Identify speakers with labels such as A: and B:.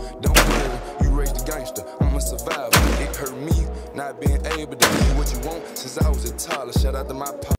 A: Don't worry, you raised a gangster, I'm a survivor. It hurt me not being able to be what you want since I was a toddler. Shout out to my